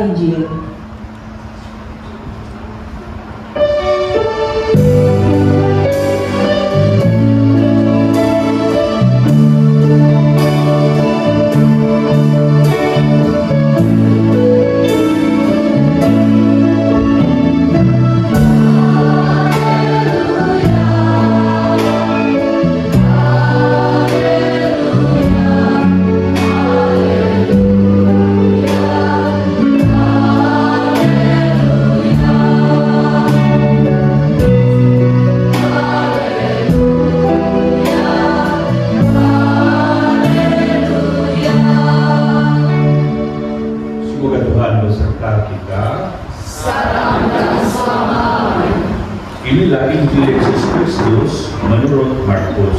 Injil. Inilah Injil Yesus Kristus menurut Markus.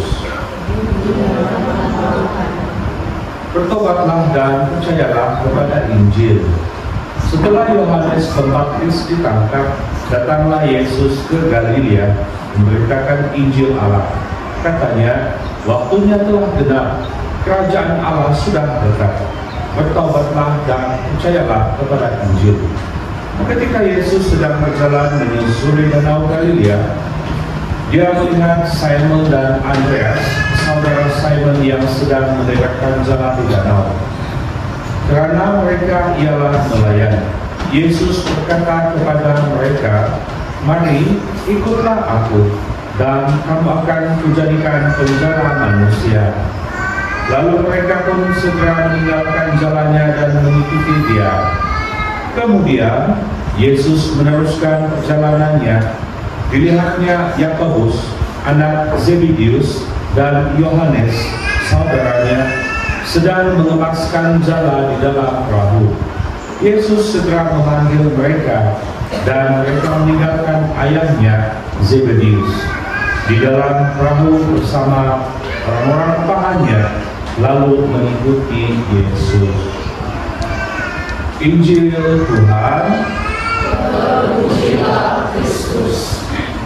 Bertobatlah dan percayalah kepada Injil. Setelah Yohanes Pembaptis ditangkap, datanglah Yesus ke Galilea memberitakan Injil Allah. Katanya, waktunya telah genap, kerajaan Allah sudah dekat. Bertobatlah dan percayalah kepada Injil. Ketika Yesus sedang berjalan menyusuri danau Galilea, dia melihat Simon dan Andreas, saudara Simon yang sedang menderekkan jala di danau. Karena mereka ialah nelayan, Yesus berkata kepada mereka, "Mari, ikutlah aku, dan kamu akan kujadikan penjala manusia." Lalu mereka pun segera meninggalkan jalannya dan mengikuti dia. Kemudian Yesus meneruskan perjalanannya. Dilihatnya Yakobus, anak Zebedeus, dan Yohanes, saudaranya, sedang mengemaskan jala di dalam perahu. Yesus segera memanggil mereka, dan mereka meninggalkan ayahnya Zebedeus di dalam perahu bersama orang-orang bawahannya, lalu mengikuti Yesus. Injil Tuhan. Terpujilah Kristus.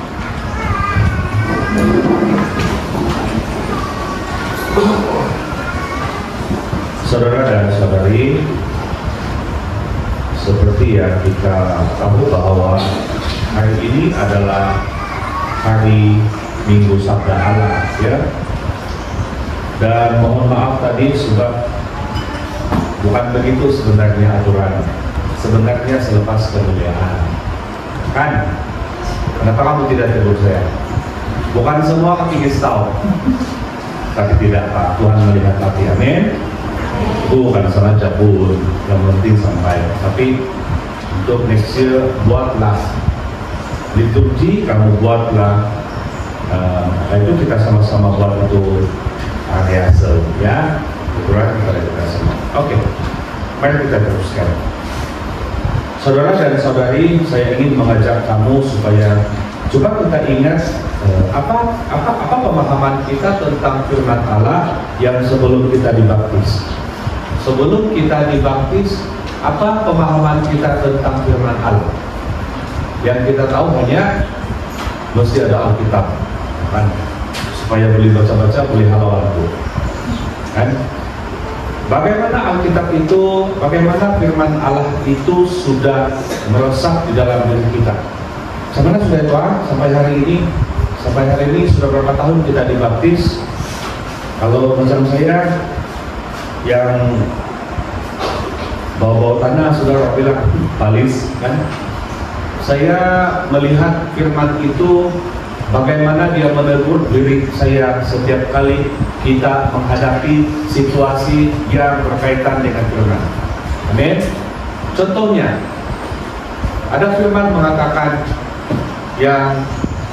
Saudara dan saudari, seperti yang kita tahu bahwa hari ini adalah hari Minggu Sabda Allah, ya. Dan mohon maaf tadi sebab bukan begitu sebenarnya aturan. Sebenarnya selepas kemuliaan. Kan? Kenapa kamu tidak tegur saya? Bukan semua kepingin tahu. Tapi tidak, Pak. Tuhan melihat hati. Amin. Bukan sengaja pun. Yang penting sampai. Tapi untuk next year, buatlah liturgi, kamu buatlah. Itu kita sama-sama buat itu rehearsal, ya. Aturan kita semua. Oke. Mari kita teruskan. Saudara dan saudari, saya ingin mengajak kamu supaya coba kita ingat apa pemahaman kita tentang firman Allah yang sebelum kita dibaptis. Sebelum kita dibaptis, apa pemahaman kita tentang firman Allah? Yang kita tahu hanya mesti ada Alkitab, kan? Supaya boleh baca-baca, boleh halau-halau, kan? Bagaimana Alkitab itu, bagaimana firman Allah itu sudah meresap di dalam diri kita. Sampai sudah tua, sampai hari ini sudah berapa tahun kita dibaptis. Kalau macam saya yang bawa-bawa tanah, saudara bilang balis, kan? Saya melihat firman itu, bagaimana dia menegur diri saya setiap kali kita menghadapi situasi yang berkaitan dengan firman. Amin. Contohnya, ada firman mengatakan yang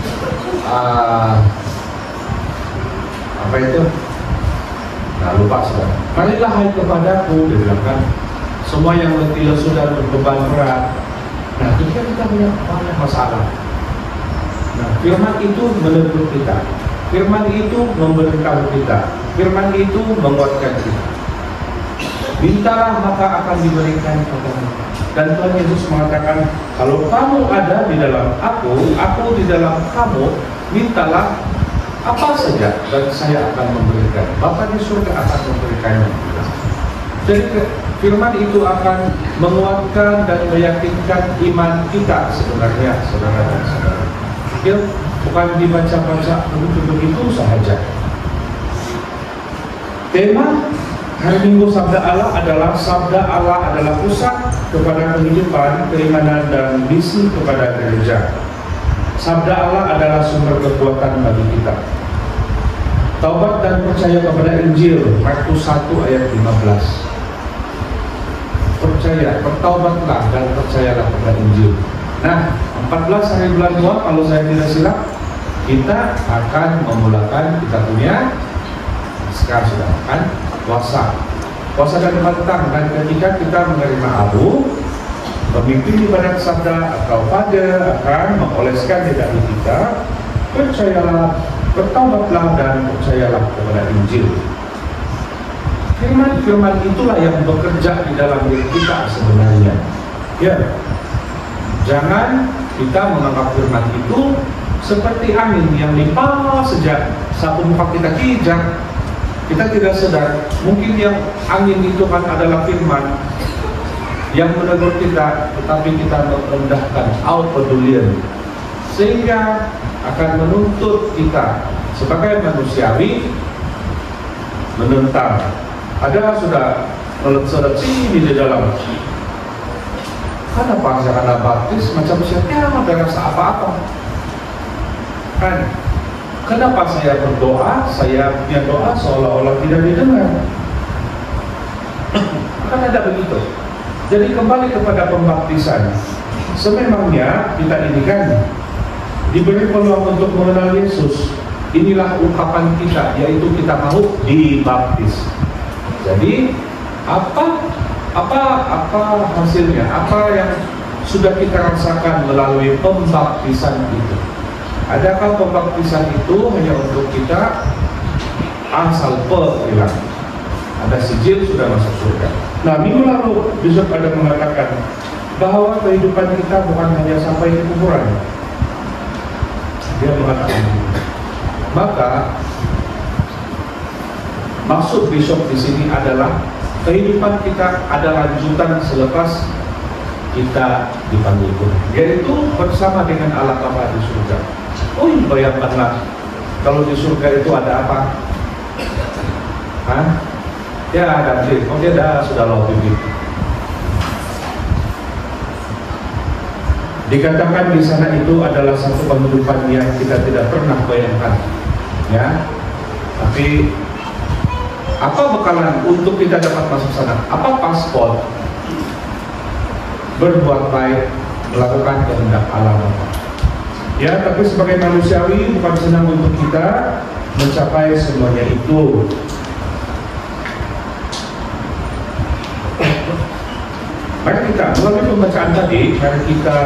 apa itu? Nah, lupa sudah. Marilah hai kepadaku, dia bilang kan, semua yang letih lesu dan berbeban berat. Nah, ketika kita punya banyak masalah, nah, firman itu menegur kita. Firman itu memberitahu kita. Firman itu menguatkan kita. Mintalah maka akan diberikan kepadamu. Dan Tuhan Yesus mengatakan, kalau kamu ada di dalam aku di dalam kamu, mintalah apa saja dan saya akan memberikan. Bapa di surga akan memberikannya. Jadi firman itu akan menguatkan dan meyakinkan iman kita sebenarnya, saudara dan saudara. Ya, bukan dibaca-baca begitu saja. Tema hari Minggu Sabda Allah adalah pusat kepada kehidupan, keimanan, dan misi kepada gereja. Sabda Allah adalah sumber kekuatan bagi kita. Taubat dan percaya kepada Injil, Markus 1 ayat 15. Percaya, bertaubatlah dan percayalah kepada Injil. Nah, 14 hari bulan Muharram, kalau saya tidak silap, kita akan memulakan, kita punya sekarang sudah kan puasa dan petang, dan ketika kita menerima abu, pemimpin ibadat sabda atau pada akan mengoleskan di dahi kita, percayalah, bertaubatlah dan percayalah kepada Injil. Firman-firman itulah yang bekerja di dalam diri kita sebenarnya. Ya, jangan kita menganggap firman itu seperti angin yang limpah sejak satu muka kita kijak. Kita tidak sadar, mungkin yang angin itu kan adalah firman yang menegur kita, tetapi kita merendahkan kepedulian, sehingga akan menuntut kita sebagai manusiawi menentang. Ada sudah melet-selet sini di dalam. Kenapa saya kena baptis macam siapa ada rasa apa-apa? Kan? Kenapa saya berdoa, saya punya doa seolah-olah tidak didengar? Kan ada begitu. Jadi kembali kepada pembaptisan. Sememangnya kita ini kan diberi peluang untuk mengenal Yesus. Inilah ungkapan kita, yaitu kita mau dibaptis. Jadi apa hasilnya? Apa yang sudah kita rasakan melalui pembaptisan itu? Adakah pembaptisan itu hanya untuk kita asal hilang? Ada sijil sudah masuk surga. Nah, minggu lalu Bishop ada mengatakan bahwa kehidupan kita bukan hanya sampai di kuburan. Dia mengatakan, maka maksud Bishop di sini adalah kehidupan kita ada lanjutan selepas kita dipanggil Tuhan, yaitu bersama dengan Allah Bapa di surga. Oh, bayangkanlah kalau di surga itu ada apa? Hah? Ya ada sih. Oh, dia sudah lalu begitu. Dikatakan di sana itu adalah satu kehidupan yang kita tidak pernah bayangkan, ya. Tapi apa bekalan untuk kita dapat masuk sana? Apa paspor? Berbuat baik, melakukan kehendak Allah Bapa. Ya, tapi sebagai manusiawi bukan senang untuk kita mencapai semuanya itu. Mari kita melalui pembacaan tadi, mari kita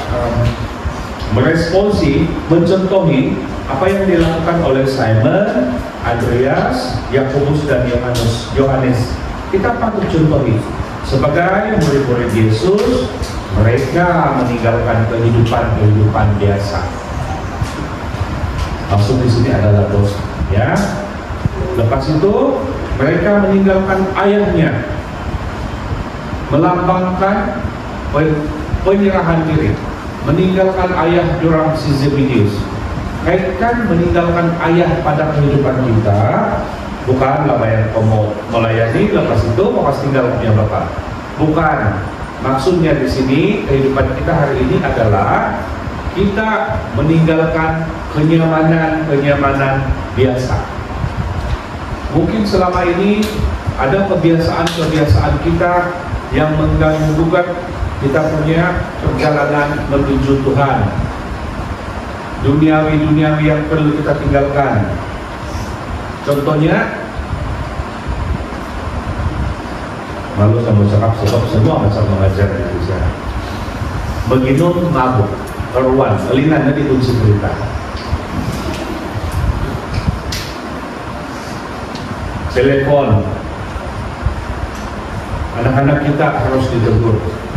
meresponsi, mencontohi apa yang dilakukan oleh Simon, Andreas, Yakobus, dan Yohanes. Kita patut contohi sebagai murid-murid Yesus. Mereka meninggalkan kehidupan biasa. Maksud di sini adalah dosa, ya. Lepas itu mereka meninggalkan ayahnya, melambangkan penyerahan diri, meninggalkan ayah jurang si Zebedeus. Kaitkan meninggalkan ayah pada kehidupan kita, bukanlah bayar kamu melayani, lepas itu mau kasih tinggal punya bapak. Bukan. Maksudnya di sini kehidupan kita hari ini adalah kita meninggalkan kenyamanan biasa. Mungkin selama ini ada kebiasaan kita yang mengganggu kita punya perjalanan menuju Tuhan. Duniawi yang perlu kita tinggalkan. Contohnya, malu sama cakap sebab semua macam mengajar di Indonesia. Beginun mabuk, keruan, kelinan nanti kunci berita. Telepon, anak-anak kita harus ditegur.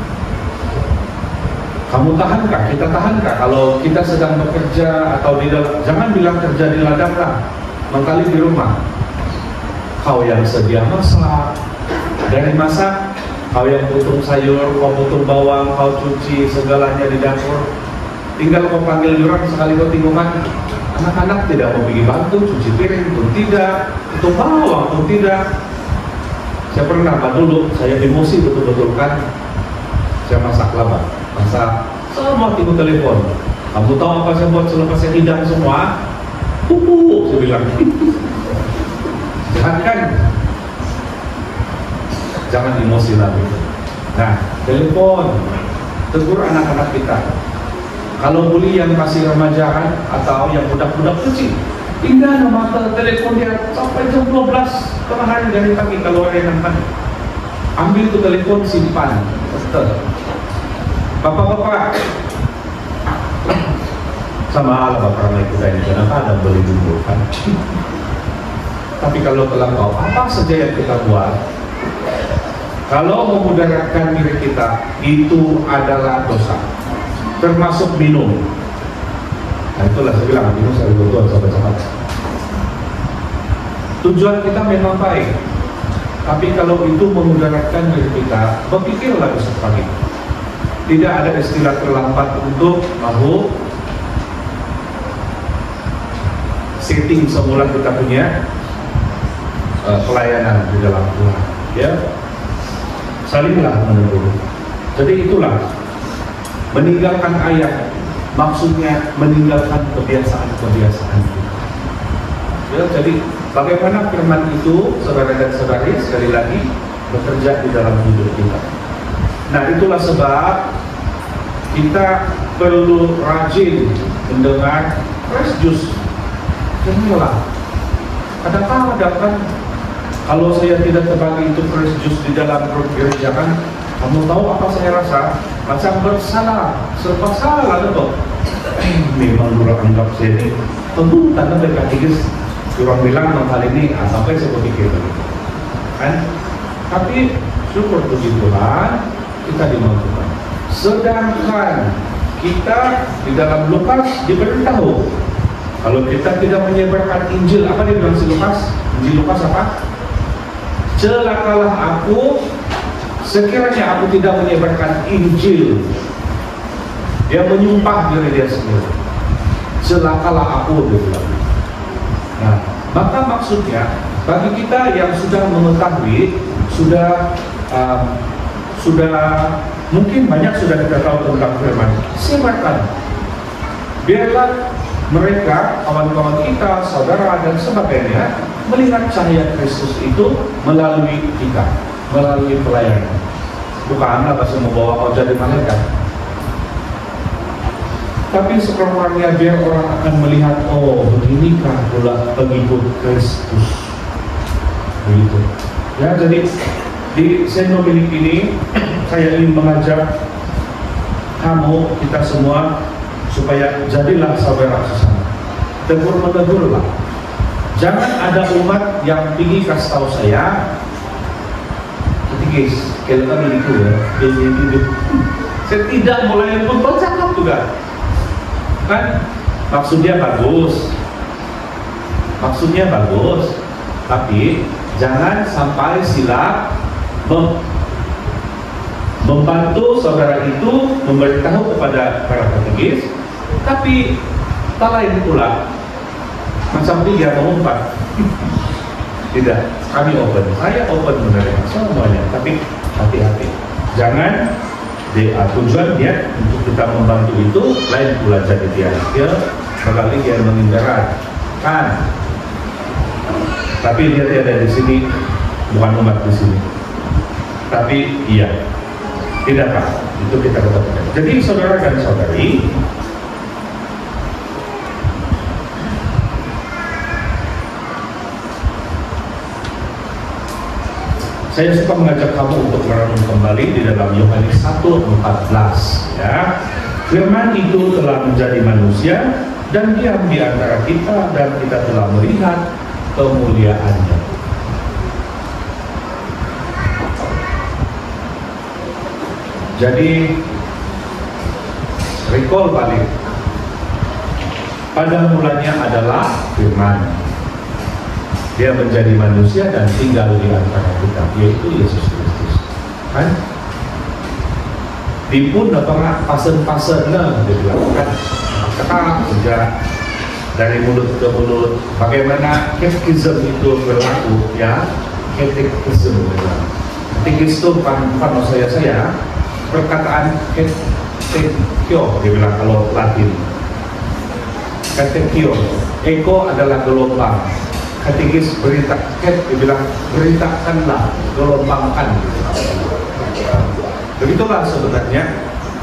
Kamu tahankah? Kita tahankah kalau kita sedang bekerja atau di dalam? Jangan bilang kerja di ladang lah, mengkali di rumah. Kau yang sedia masak, dari masak Kau yang potong sayur, kau potong bawang, kau cuci segalanya di dapur. Tinggal kau panggil orang sekali kau tinggalkan. Anak-anak tidak mau pergi bantu, cuci piring pun tidak, potong bawang pun tidak. Saya pernah dulu, saya emosi betul-betul kan. Saya masak lama, masak semua tiba telepon. Kamu tahu apa saya buat selepas saya hidang semua? Pupuk, saya bilang. Jangan kan? Jangan emosi lagi. Nah, telepon, tegur anak-anak kita. Kalau boleh yang masih remajaan atau yang budak-budak kecil, tinggal nama telepon dia sampai jam 12 tengah hari dari pagi kalau ada yang nampak. Ambil tu telepon, simpan. Betul. Bapak-bapak, sama lah bapak ramai kita ini, kenapa ada boleh dulu kan? Tapi kalau telah tahu apa saja yang kita buat, kalau memudaratkan diri kita, itu adalah dosa, termasuk minum. Nah itulah saya bilang, minum saya berdoa sahabat-sahabat. Tujuan kita memang baik, tapi kalau itu memudaratkan diri kita, berpikirlah besok pagi. Tidak ada istilah terlambat untuk mau setting semula kita punya pelayanan di dalam Tuhan. Ya, salinglah menegur. Jadi itulah meninggalkan ayat, maksudnya meninggalkan kebiasaan-kebiasaan kita. Ya, jadi bagaimana firman itu, saudara dan saudari, sekali lagi bekerja di dalam hidup kita. Nah, itulah sebab kita perlu rajin mendengar fresh juice. Inilah. Kadang-kadang kan kalau saya tidak terbagi itu fresh juice di dalam grup gereja kan, kamu tahu apa saya rasa? Macam bersalah, serba salah betul. Memang orang anggap saya ini tentu tanda berkategis. Orang bilang hal ini sampai saya berpikir kan. Tapi syukur puji Tuhan kita dimampukan. Sedangkan kita di dalam Lukas diberitahu kalau kita tidak menyebarkan Injil, apa dia bilang si Lukas? Injil Lukas apa? Celakalah aku sekiranya aku tidak menyebarkan Injil. Dia menyumpah diri dia sendiri. Celakalah aku, dia bilang. Nah, maka maksudnya bagi kita yang sudah mengetahui, sudah mungkin banyak sudah kita tahu tentang firman, sebarkan. Biarlah mereka, kawan-kawan kita, saudara dan sebagainya melihat cahaya Kristus itu melalui kita, melalui pelayanan. Bukanlah pasti membawa kau jadi malaikat, tapi sekurang-kurangnya biar orang akan melihat, oh beginikah pula pengikut Kristus. Begitu. Ya, jadi di Seno Milik ini saya ingin mengajak kamu, kita semua, supaya jadilah saudara sesama. Tegur menegurlah. Jangan ada umat yang tinggi kasih tahu saya, ketika kalau kami itu ya, saya tidak mulai pun bercakap juga. Kan maksudnya bagus, tapi jangan sampai silap membantu saudara itu memberitahu kepada para katekis, tapi tak lain pula macam dia mengumpat. Tidak, kami open, saya open menerima semuanya, tapi hati-hati, jangan tujuan dia untuk kita membantu itu lain pula jadi dia sekali dia mengindarat kan, tapi dia tidak di sini, bukan umat di sini, tapi iya tidak apa itu kita katakan. Jadi saudara dan saudari, saya suka mengajak kamu untuk merenung kembali di dalam Yohanes 1:14 ya. Firman itu telah menjadi manusia dan diam di antara kita, dan kita telah melihat kemuliaannya. Jadi recall balik, pada mulanya adalah firman, dia menjadi manusia dan tinggal di antara kita, yaitu Yesus Kristus. kan? Dipun apa pasen-pasen dia bilang kan, kata sejak dari mulut ke mulut, bagaimana katekisme itu berlaku, ya, katekisme. Katekisme bukan saya perkataan katekio, dia bilang kalau Latin. Katekio, eko adalah gelombang. Katekis berita, dia bilang beritakanlah, gelombangkan. Begitulah sebenarnya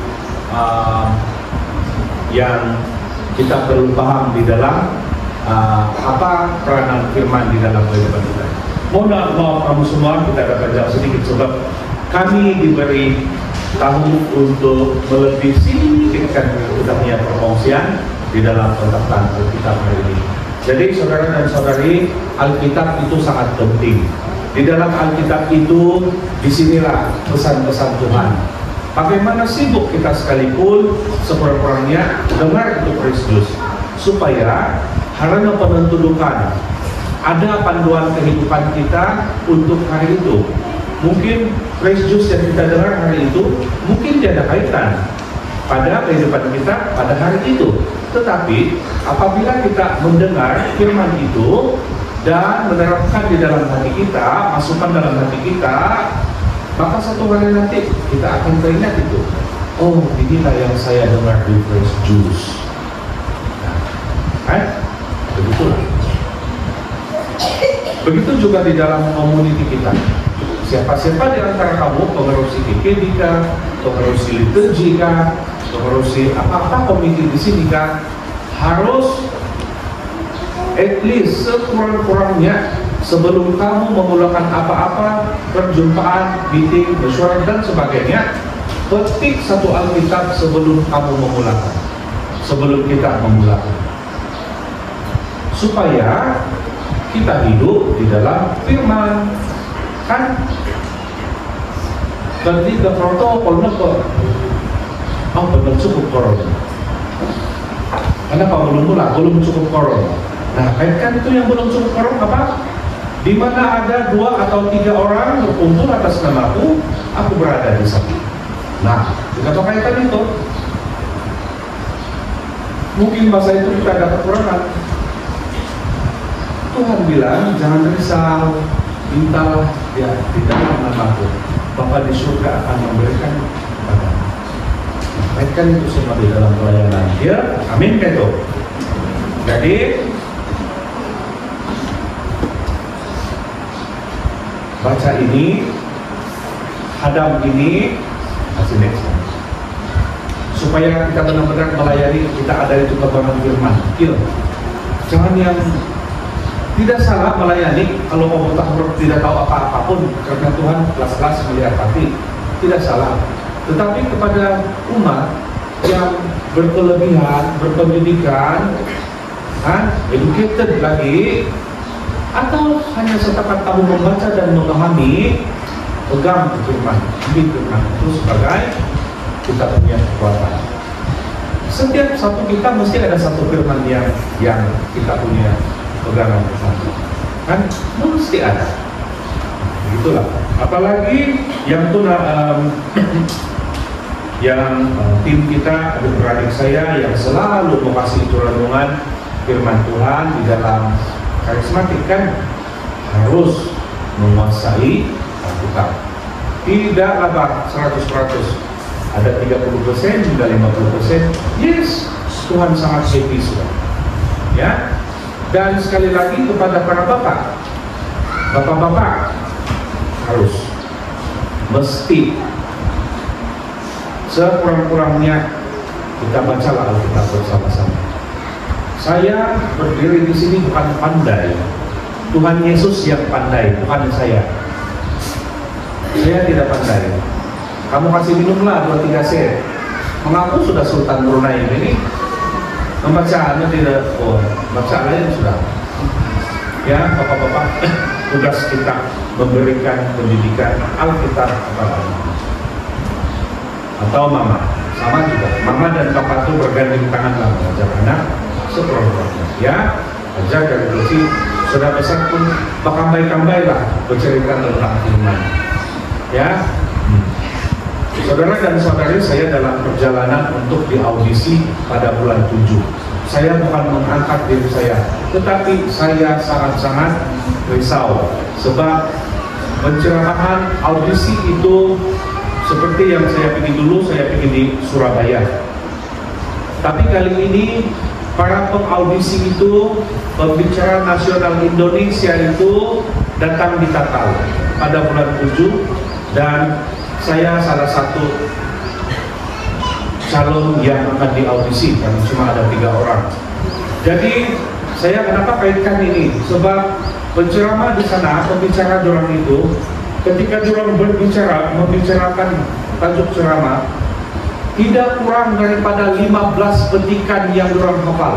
yang kita perlu paham di dalam apa peranan firman di dalam kehidupan kita. Mohon maaf kamu semua, kita dapat jawab sedikit sebab kami diberi tahu untuk melebih sedikitkan kita punya perkongsian di dalam kotak Alkitab hari ini. Jadi saudara dan saudari, Alkitab itu sangat penting. Di dalam Alkitab itu, disinilah pesan-pesan Tuhan. Bagaimana sibuk kita sekalipun, sekurang-kurangnya dengar itu Kristus, supaya harana penentudukan ada panduan kehidupan kita untuk hari itu. Mungkin Kristus yang kita dengar hari itu, mungkin tidak ada kaitan pada kehidupan kita pada hari itu. Tetapi apabila kita mendengar firman itu dan menerapkan di dalam hati kita, masukkan dalam hati kita, maka satu hari nanti kita akan teringat itu. Oh, inilah yang saya dengar di Fresh Juice. Nah, kan? Begitulah. Begitu juga di dalam komuniti kita. Siapa-siapa di antara kamu pengerusi GKD kah, pengerusi liturgi kah, pengerusi apa-apa komite di sini kah, harus at least sekurang-kurangnya sebelum kamu memulakan apa-apa, perjumpaan, meeting, mesyuarat dan sebagainya, petik satu Alkitab sebelum kamu memulakan, sebelum kita memulakan, supaya kita hidup di dalam firman, kan? Berarti ke protokol kok. Oh, belum cukup korona. Kenapa belum cukup korona? Nah, kaitkan itu yang belum cukup korona apa? Di mana ada 2 atau 3 orang berkumpul atas namaku, aku berada di sana. Nah, kita kaitkan itu. Mungkin masa itu kita dapat korona. Tuhan bilang, jangan risau, mintalah ya di dalam namaku, Bapa di surga akan memberikan kepadamu. Kaitkan itu semua di dalam pelayanan dia. Amin itu. Jadi baca ini, hadam ini, kasih next, supaya kita benar-benar melayani, kita ada itu kebenaran firman. Jangan yang tidak salah melayani kalau mau tidak tahu apa-apapun, karena Tuhan kelas-kelas melihat hati, tidak salah. Tetapi kepada umat yang berkelebihan, berpendidikan, educated lagi, atau hanya setakat kamu membaca dan memahami, pegang firman, firman itu sebagai kita punya kekuatan. Setiap satu kita mesti ada satu firman yang kita punya pegangan bersama, kan? Mesti ada. Itulah. Apalagi yang tim kita, adik-beradik saya yang selalu mengasih itu renungan firman Tuhan di dalam karismatik, kan? Harus menguasai Alkitab. Tidaklah Pak 100%, ada 30% hingga 50%. Yes, Tuhan sangat happy sudah. Ya. Dan sekali lagi kepada para bapak-bapak harus mesti sekurang-kurangnya kita bacalah Alkitab bersama-sama. Saya berdiri di sini bukan pandai, Tuhan Yesus yang pandai, bukan saya. Saya tidak pandai. Kamu kasih minumlah 2-3 set. Mengaku sudah Sultan Brunei ini. Membacaannya tidak, bacaannya sudah. Ya, bapak-bapak, tugas kita memberikan pendidikan Alkitab kepada anak. Atau mama, sama juga. Mama dan papa itu bergandeng tangan lah mengajar anak sekurang-kurangnya. Ya, ajar dari kecil, sudah besar pun bakambai-kambai lah bercerita tentang firman. Ya, Saudara dan saudari, saya dalam perjalanan untuk diaudisi pada bulan 7. Saya bukan mengangkat diri saya, tetapi saya sangat-sangat risau. Sebab penceramahan audisi itu seperti yang saya pergi dulu, saya pergi di Surabaya. Tapi kali ini para pengaudisi itu, pembicara nasional Indonesia itu datang di Tatal pada bulan 7, dan saya salah satu calon yang akan diaudisi, karena cuma ada 3 orang. Jadi saya kenapa kaitkan ini? Sebab penceramah di sana, pembicara orang itu, ketika orang berbicara, membicarakan tajuk ceramah, tidak kurang daripada 15 petikan yang orang hafal.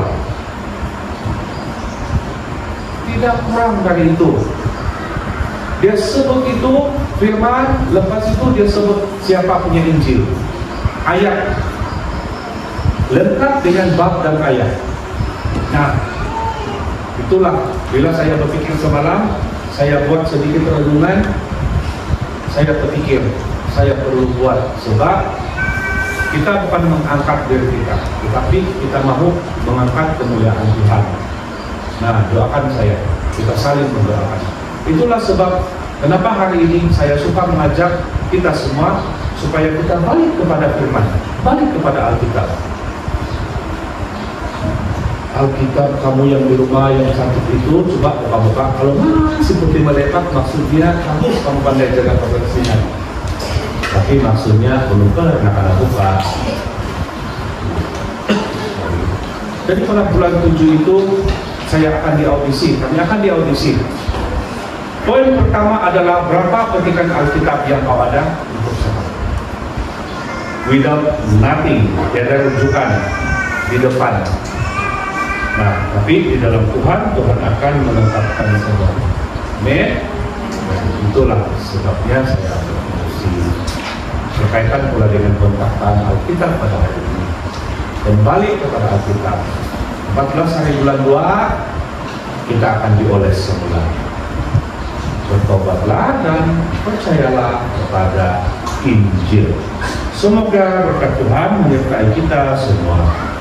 Tidak kurang dari itu. Dia sebut itu firman, lepas itu dia sebut siapa punya Injil, ayat, lengkap dengan bab dan ayat. Nah, itulah bila saya berpikir semalam, saya buat sedikit renungan, saya berpikir saya perlu buat, sebab kita bukan mengangkat diri kita, tetapi kita mau mengangkat kemuliaan Tuhan. Nah, doakan saya, kita saling mendoakan. Itulah sebab kenapa hari ini saya suka mengajak kita semua supaya kita balik kepada firman, balik kepada Alkitab. Alkitab, kamu yang di rumah yang sakit itu, coba buka-buka. Kalau masih putih melepak, maksudnya kamu pandai jaga kebersihan. Tapi maksudnya belum pernah karena buka. Jadi pada bulan 7 itu saya akan diaudisi, kami akan diaudisi. Poin pertama adalah berapa petikan Alkitab yang kau ada untuk saya. Without nothing, tiada rujukan di depan. Nah, tapi di dalam Tuhan, Tuhan akan menetapkan semua. Amin. Itulah sebabnya saya berdiskusi berkaitan pula dengan pentaktaan Alkitab pada hari ini. Kembali kepada Alkitab. 14 hari bulan 2 kita akan dioles semula. Bertobatlah dan percayalah kepada Injil. Semoga berkat Tuhan menyertai kita semua.